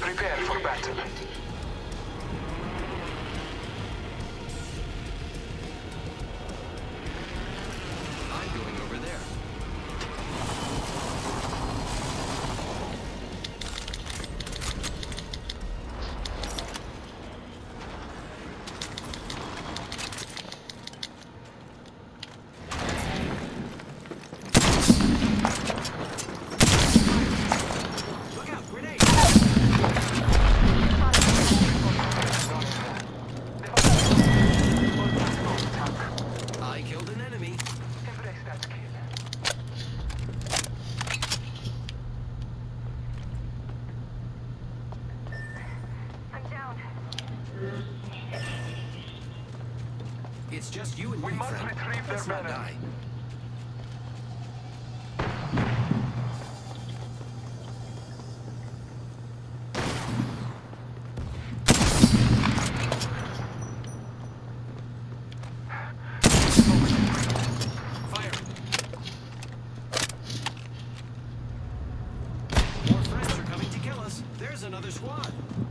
Prepare for battle. I'm going over there. Look out, grenade! I killed an enemy. Embrace that kill. I'm down. It's just you and We me, must friend. retrieve Let's their not banner. die. Fire! More French are coming to kill us. There's another squad.